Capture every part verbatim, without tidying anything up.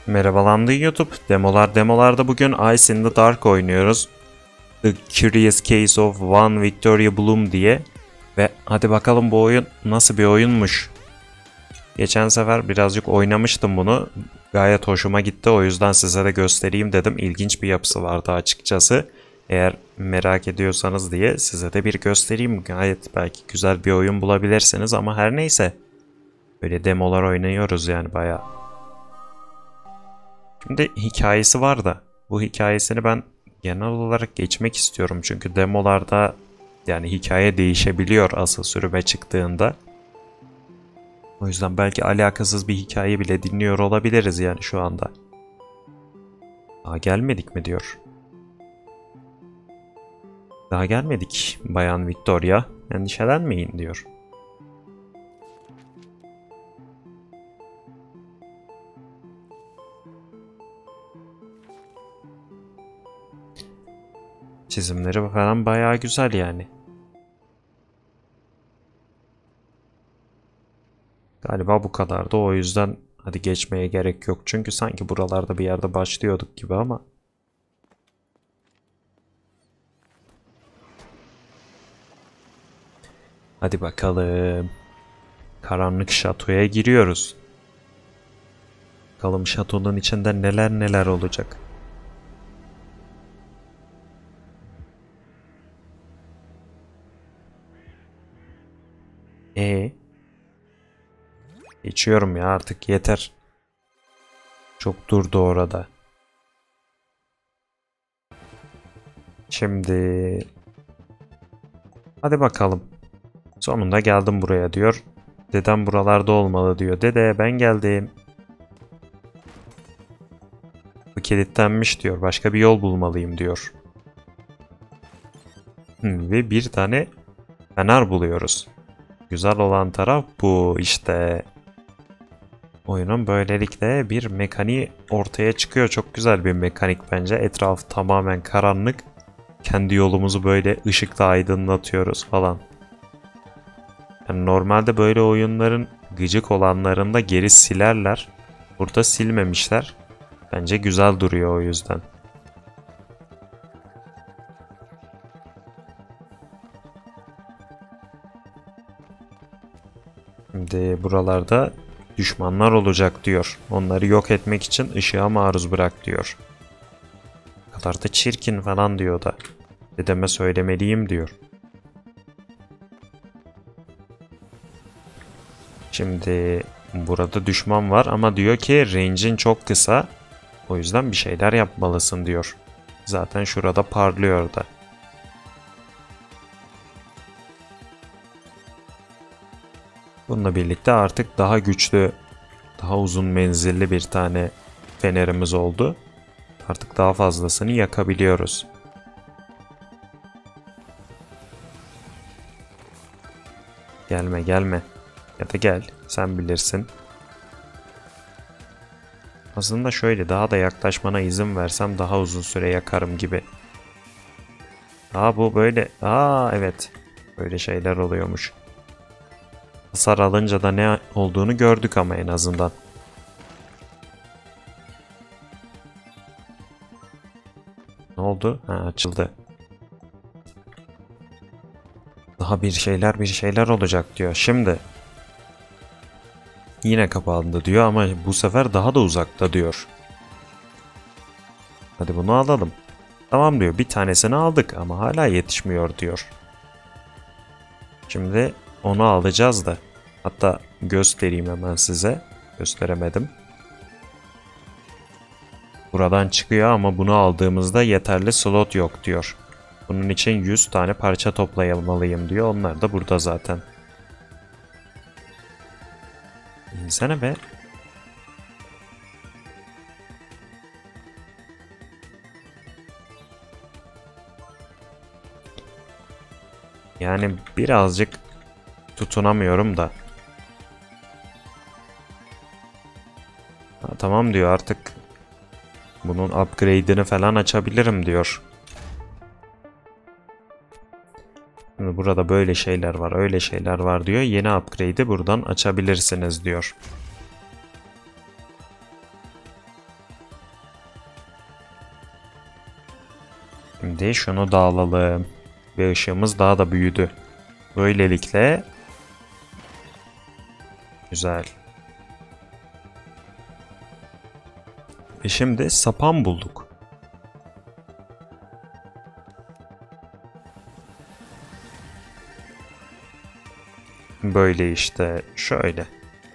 Merhabalandı YouTube. Demolar demolarda bugün Ice in the Dark oynuyoruz. The Curious Case of One Victoria Bloom diye. Ve hadi bakalım bu oyun nasıl bir oyunmuş. Geçen sefer birazcık oynamıştım bunu. Gayet hoşuma gitti. O yüzden size de göstereyim dedim. İlginç bir yapısı vardı açıkçası. Eğer merak ediyorsanız diye size de bir göstereyim. Gayet belki güzel bir oyun bulabilirsiniz ama her neyse. Böyle demolar oynuyoruz yani bayağı. Şimdi hikayesi var da bu hikayesini ben genel olarak geçmek istiyorum. Çünkü demolarda yani hikaye değişebiliyor asıl sürüme çıktığında. O yüzden belki alakasız bir hikaye bile dinliyor olabiliriz yani şu anda. Daha gelmedik mi diyor. Daha gelmedik Bayan Victoria. Endişelenmeyin diyor. Çizimleri falan bayağı güzel yani. Galiba bu kadardı, o yüzden hadi geçmeye gerek yok. Çünkü sanki buralarda bir yerde başlıyorduk gibi ama. Hadi bakalım. Karanlık şatoya giriyoruz. Bakalım şatonun içinde neler neler olacak. E Geçiyorum ya, artık yeter. Çok durdu orada. Şimdi hadi bakalım. Sonunda geldim buraya diyor. Dedem buralarda olmalı diyor. Dede ben geldim. Bu kilitlenmiş diyor. Başka bir yol bulmalıyım diyor. Hmm, ve bir tane fener buluyoruz. Güzel olan taraf bu işte. Oyunun böylelikle bir mekaniği ortaya çıkıyor. Çok güzel bir mekanik bence. Etraf tamamen karanlık. Kendi yolumuzu böyle ışıkla aydınlatıyoruz falan. Yani normalde böyle oyunların gıcık olanlarında geri silerler. Burada silmemişler. Bence güzel duruyor o yüzden. Şimdi buralarda düşmanlar olacak diyor. Onları yok etmek için ışığa maruz bırak diyor. Ne kadar da çirkin falan diyor da. Dedeme söylemeliyim diyor. Şimdi burada düşman var ama diyor ki range'in çok kısa. O yüzden bir şeyler yapmalısın diyor. Zaten şurada parlıyor da. Bununla birlikte artık daha güçlü, daha uzun menzilli bir tane fenerimiz oldu. Artık daha fazlasını yakabiliyoruz. Gelme gelme. Ya da gel, sen bilirsin. Aslında şöyle daha da yaklaşmana izin versem daha uzun süre yakarım gibi. Aa bu böyle. Aa evet. Böyle şeyler oluyormuş. Hasar alınca da ne olduğunu gördük ama en azından. Ne oldu? Ha, açıldı. Daha bir şeyler bir şeyler olacak diyor. Şimdi. Yine kapandı diyor ama bu sefer daha da uzakta diyor. Hadi bunu alalım. Tamam diyor, bir tanesini aldık ama hala yetişmiyor diyor. Şimdi onu alacağız da. Hatta göstereyim hemen size. Gösteremedim. Buradan çıkıyor ama bunu aldığımızda yeterli slot yok diyor. Bunun için yüz tane parça toplayamalıyım diyor. Onlar da burada zaten. İnsene be. Yani birazcık tutunamıyorum da. Ha, tamam diyor, artık bunun upgrade'ini falan açabilirim diyor. Şimdi burada böyle şeyler var, öyle şeyler var diyor. Yeni upgrade'i buradan açabilirsiniz diyor. Şimdi şunu da alalım. Ve ışığımız daha da büyüdü. Böylelikle güzel. Ve şimdi sapan bulduk. Böyle işte şöyle.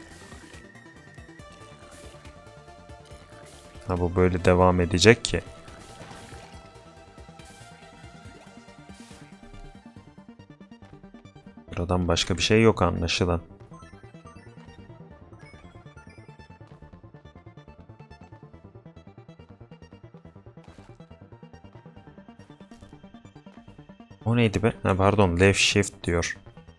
Ha, bu böyle devam edecek ki. Buradan başka bir şey yok anlaşılan. O neydi be? Ha, pardon, left shift diyor.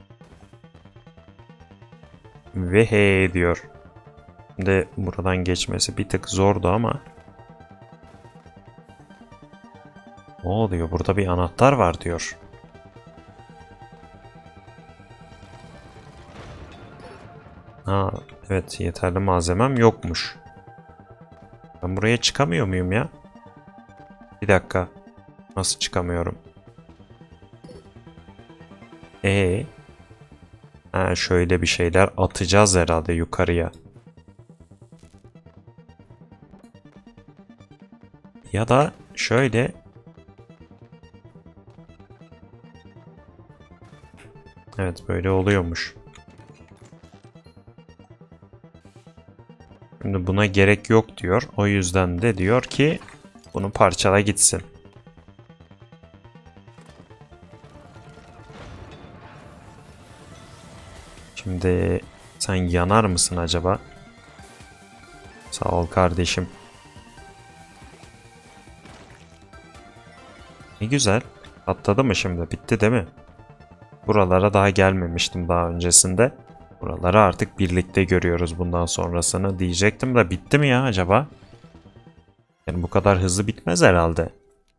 Ve he diyor. Şimdi buradan geçmesi bir tık zordu ama. Ne oluyor? Burada bir anahtar var diyor. Ha, evet, yeterli malzemem yokmuş. Ben buraya çıkamıyor muyum ya? Bir dakika. Nasıl çıkamıyorum? Ee, ha, şöyle bir şeyler atacağız herhalde yukarıya. Ya da şöyle. Evet, böyle oluyormuş. Şimdi buna gerek yok diyor. O yüzden de diyor ki bunu parçala gitsin. Şimdi sen yanar mısın acaba? Sağ ol kardeşim. Ne güzel. Atladı mı şimdi? Bitti değil mi? Buralara daha gelmemiştim daha öncesinde. Buraları artık birlikte görüyoruz bundan sonrasını diyecektim de bitti mi ya acaba? Yani bu kadar hızlı bitmez herhalde.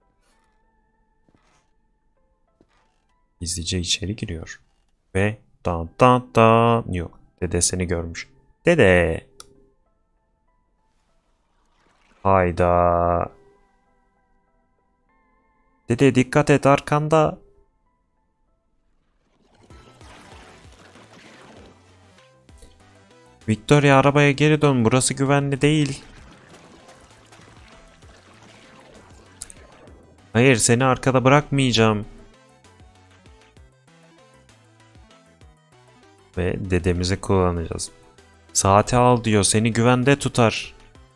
Gizlice içeri giriyor. Ve dan dan dan yok. Dedesini görmüş. Dede. Hayda. Dede dikkat et arkanda. Victoria, arabaya geri dön. Burası güvenli değil. Hayır, seni arkada bırakmayacağım. Ve dedemizi kullanacağız. Saati al diyor. Seni güvende tutar.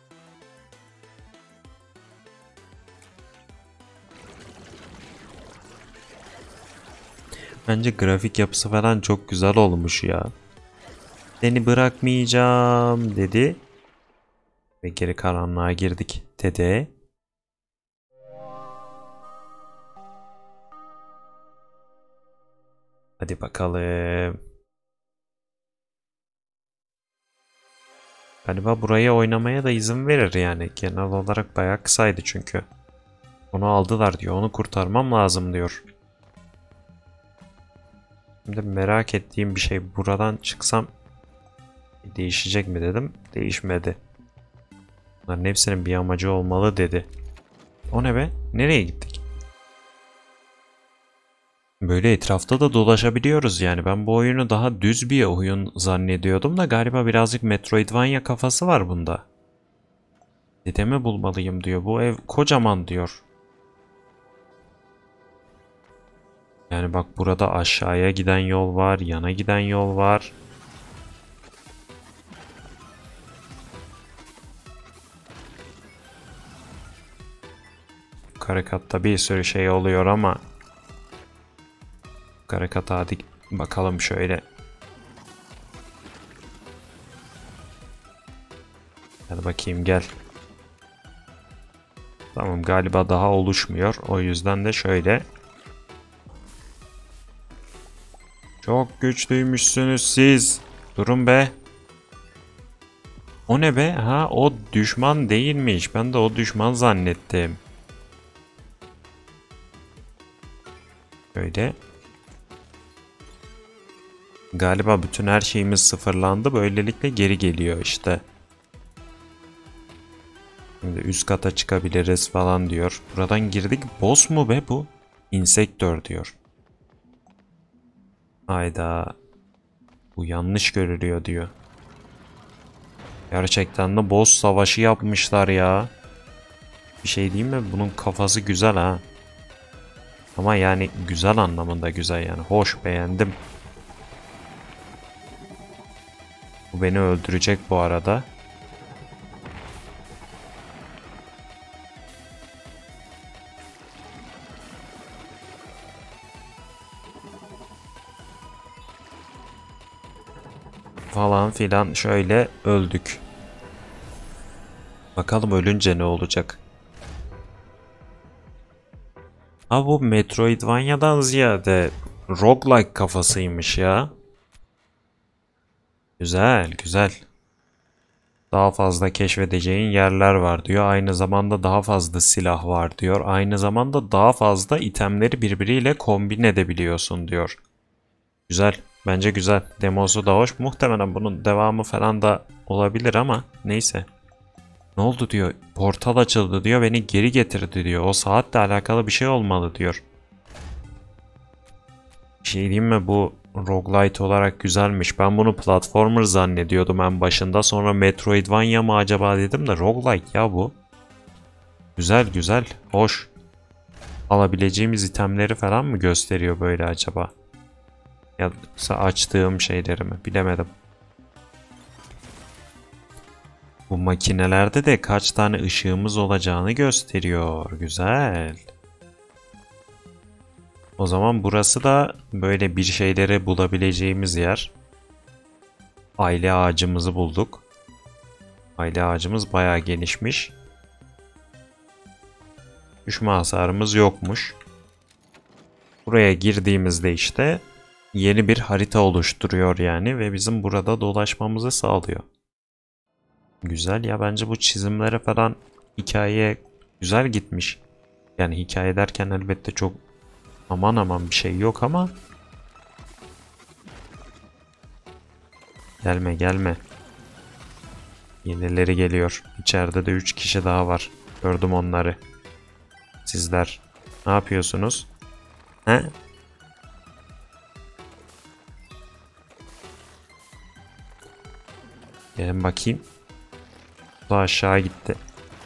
Bence grafik yapısı falan çok güzel olmuş ya. Seni bırakmayacağım dedi. Ve geri karanlığa girdik. Dede. Hadi bakalım. Galiba buraya oynamaya da izin verir yani. Genel olarak bayağı kısaydı çünkü. Onu aldılar diyor. Onu kurtarmam lazım diyor. Şimdi merak ettiğim bir şey. Buradan çıksam değişecek mi dedim. Değişmedi. Bunların hepsinin bir amacı olmalı dedi. O ne be? Nereye gittik? Böyle etrafta da dolaşabiliyoruz yani. Ben bu oyunu daha düz bir oyun zannediyordum da galiba birazcık Metroidvania kafası var bunda. Dedemi bulmalıyım diyor. Bu ev kocaman diyor. Yani bak, burada aşağıya giden yol var, yana giden yol var. Yukarı katta bir sürü şey oluyor ama yukarı kata hadi bakalım şöyle. Hadi bakayım, gel. Tamam, galiba daha oluşmuyor. O yüzden de şöyle. Çok güçlüymüşsünüz siz. Durun be. O ne be? Ha, o düşman değilmiş. Ben de o düşman zannettim. Böyle. Galiba bütün her şeyimiz sıfırlandı. Böylelikle geri geliyor işte. Şimdi üst kata çıkabiliriz falan diyor. Buradan girdik. Boss mu be bu? Insektör diyor. Hayda. Bu yanlış görülüyor diyor. Gerçekten de boss savaşı yapmışlar ya. Bir şey diyeyim mi? Bunun kafası güzel ha. Ama yani güzel anlamında güzel yani. Hoş, beğendim. Bu beni öldürecek bu arada. Falan filan şöyle öldük. Bakalım ölünce ne olacak? Ha, bu Metroidvania'dan ziyade roguelike kafasıymış ya. Güzel, güzel. Daha fazla keşfedeceğin yerler var diyor. Aynı zamanda daha fazla silah var diyor. Aynı zamanda daha fazla itemleri birbiriyle kombin edebiliyorsun diyor. Güzel. Bence güzel. Demosu da hoş. Muhtemelen bunun devamı falan da olabilir ama neyse. Ne oldu diyor. Portal açıldı diyor. Beni geri getirdi diyor. O saatle alakalı bir şey olmalı diyor. Bir şey diyeyim mi? Bu roguelite olarak güzelmiş. Ben bunu platformer zannediyordum en başında. Sonra Metroidvania mı acaba dedim de roguelike ya bu. Güzel güzel. Hoş. Alabileceğimiz itemleri falan mı gösteriyor böyle acaba? Ya da açtığım şeyleri mi? Bilemedim. Bu makinelerde de kaç tane ışığımız olacağını gösteriyor. Güzel. O zaman burası da böyle bir şeyleri bulabileceğimiz yer. Aile ağacımızı bulduk. Aile ağacımız bayağı genişmiş. Düşme hasarımız yokmuş. Buraya girdiğimizde işte yeni bir harita oluşturuyor yani ve bizim burada dolaşmamızı sağlıyor. Güzel ya, bence bu çizimlere falan hikayeye güzel gitmiş. Yani hikaye derken elbette çok aman aman bir şey yok ama gelme gelme. Yenileri geliyor. İçeride de üç kişi daha var. Gördüm onları. Sizler ne yapıyorsunuz? He? Gelin bakayım. Bu da aşağı gitti.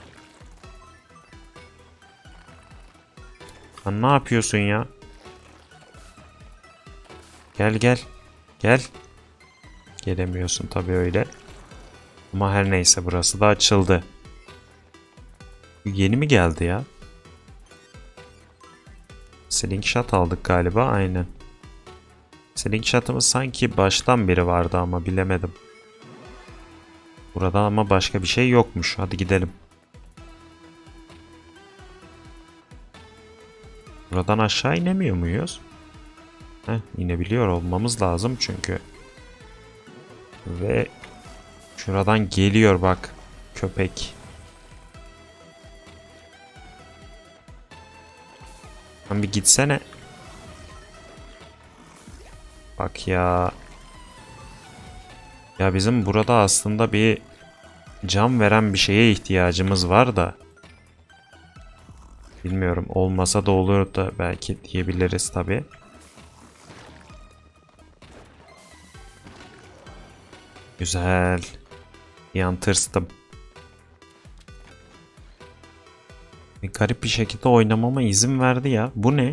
Lan ne yapıyorsun ya? Gel gel. Gel. Gelemiyorsun tabii öyle. Ama her neyse, burası da açıldı. Yeni mi geldi ya? Slingshot aldık galiba, aynen. Slingshot'ımız sanki baştan beri vardı ama bilemedim. Burada ama başka bir şey yokmuş. Hadi gidelim. Buradan aşağı inemiyor muyuz? Heh, inebiliyor olmamız lazım çünkü. Ve şuradan geliyor bak köpek. Lan bir gitsene. Bak ya. Ya bizim burada aslında bir can veren bir şeye ihtiyacımız var da. Bilmiyorum, olmasa da olur da belki diyebiliriz tabi. Güzel. Bir an tırstım. Bir garip bir şekilde oynamama izin verdi ya. Bu ne?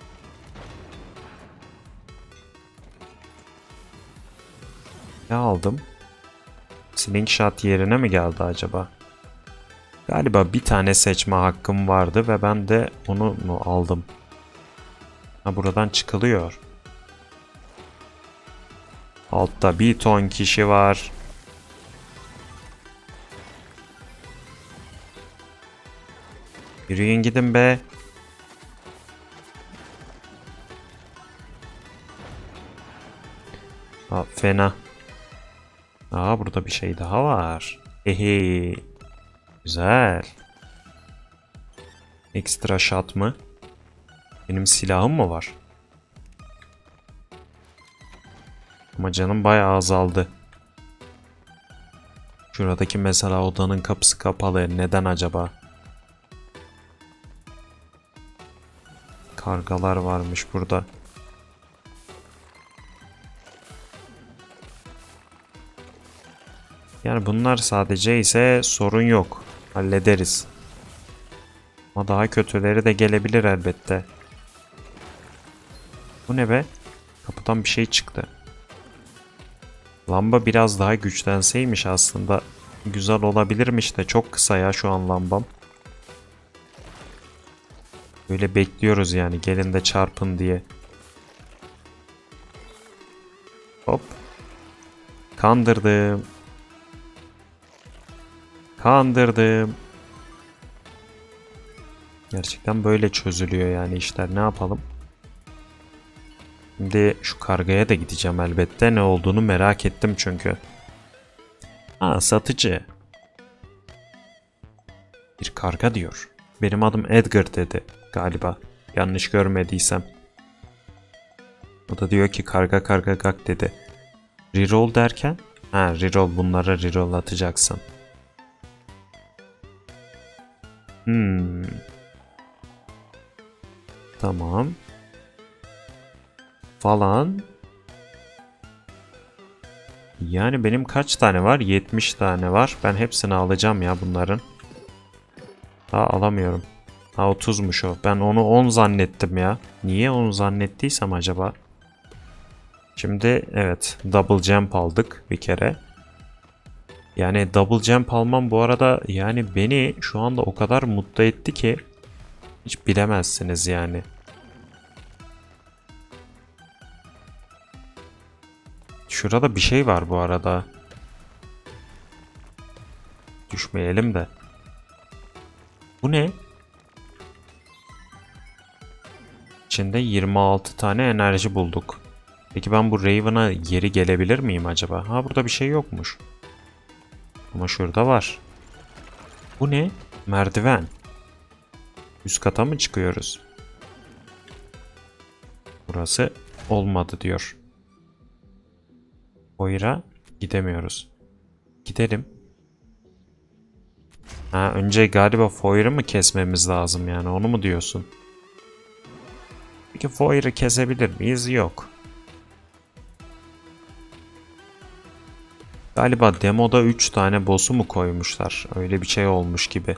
Ne aldım? Slingshot yerine mi geldi acaba? Galiba bir tane seçme hakkım vardı ve ben de onu mu aldım? Ha, buradan çıkılıyor. Altta bir ton kişi var. Yürüyün gidin be. Ha, fena. Aa, burada bir şey daha var. Hehe. Güzel. Ekstra shot mı? Benim silahım mı var? Ama canım bayağı azaldı. Şuradaki mesela odanın kapısı kapalı. Neden acaba? Kargalar varmış burada. Yani bunlar sadece ise sorun yok. Hallederiz. Ama daha kötüleri de gelebilir elbette. Bu ne be? Kapıdan bir şey çıktı. Lamba biraz daha güçlenseymiş aslında. Güzel olabilirmiş de çok kısa ya şu an lambam. Böyle bekliyoruz yani gelin de çarpın diye. Hop. Kandırdım. Kandırdım. Gerçekten böyle çözülüyor yani işler. Ne yapalım? Şimdi şu kargaya da gideceğim elbette. Ne olduğunu merak ettim çünkü. Ha, satıcı. Bir karga diyor. Benim adım Edgar dedi galiba. Yanlış görmediysem. O da diyor ki karga karga gak dedi. Reroll derken? Ha, reroll, bunlara reroll atacaksın. Hmm. Tamam. Falan. Yani benim kaç tane var? yetmiş tane var. Ben hepsini alacağım ya bunların. Ha, alamıyorum. Ha, otuzmuş o. Ben onu on zannettim ya. Niye on zannettiysem acaba? Şimdi evet, double jump aldık bir kere. Yani double jump almam bu arada yani beni şu anda o kadar mutlu etti ki hiç bilemezsiniz yani. Şurada bir şey var bu arada. Düşmeyelim de. Bu ne? İçinde yirmi altı tane enerji bulduk. Peki ben bu Raven'a geri gelebilir miyim acaba? Ha, burada bir şey yokmuş. Ama şurada var. Bu ne? Merdiven. Üst kata mı çıkıyoruz? Burası olmadı diyor. Oyra gidemiyoruz. Gidelim. Ha, önce galiba Foyer'ı mı kesmemiz lazım yani, onu mu diyorsun? Peki Foyer'ı kesebilir miyiz? Yok. Galiba demoda üç tane boss'u mu koymuşlar? Öyle bir şey olmuş gibi.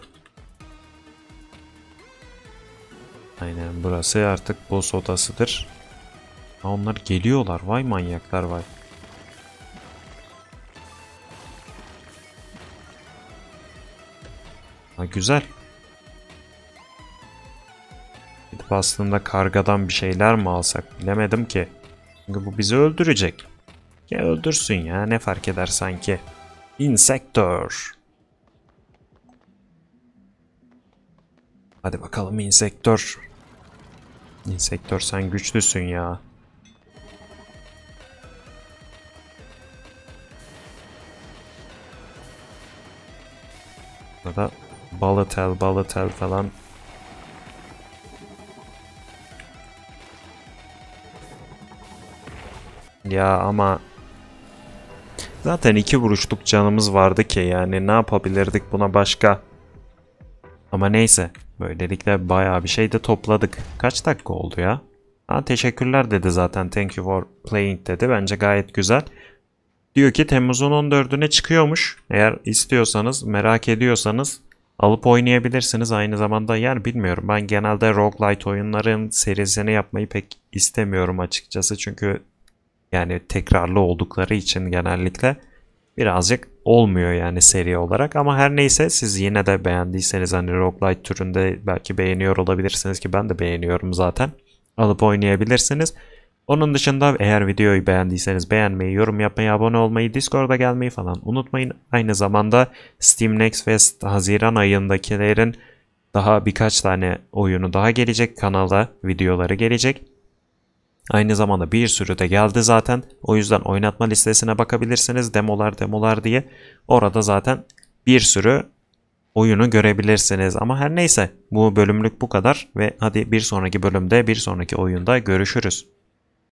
Aynen, burası artık boss odasıdır. Ha, onlar geliyorlar. Vay manyaklar vay. Ha, güzel. Gidip aslında kargadan bir şeyler mi alsak bilemedim ki. Çünkü bu bizi öldürecek. Ya öldürsün ya, ne fark eder sanki. Insektör. Hadi bakalım Insektör. Insektör, sen güçlüsün ya. Burada Balatel, Balatel falan. Ya ama zaten iki vuruşluk canımız vardı ki yani ne yapabilirdik buna başka? Ama neyse, böylelikle bayağı bir şey de topladık. Kaç dakika oldu ya? Ha, teşekkürler dedi zaten. Thank you for playing dedi. Bence gayet güzel. Diyor ki Temmuz'un on dördüne çıkıyormuş. Eğer istiyorsanız, merak ediyorsanız alıp oynayabilirsiniz. Aynı zamanda yani bilmiyorum, ben genelde roguelite oyunların serisini yapmayı pek istemiyorum açıkçası. Çünkü yani tekrarlı oldukları için genellikle birazcık olmuyor yani seri olarak. Ama her neyse, siz yine de beğendiyseniz, hani roguelite türünde belki beğeniyor olabilirsiniz ki ben de beğeniyorum zaten. Alıp oynayabilirsiniz. Onun dışında eğer videoyu beğendiyseniz beğenmeyi, yorum yapmayı, abone olmayı, Discord'a gelmeyi falan unutmayın. Aynı zamanda Steam Next Fest Haziran ayındakilerin daha birkaç tane oyunu daha gelecek. Kanala videoları gelecek. Aynı zamanda bir sürü de geldi zaten. O yüzden oynatma listesine bakabilirsiniz. Demolar demolar diye. Orada zaten bir sürü oyunu görebilirsiniz. Ama her neyse, bu bölümlük bu kadar ve hadi bir sonraki bölümde, bir sonraki oyunda görüşürüz.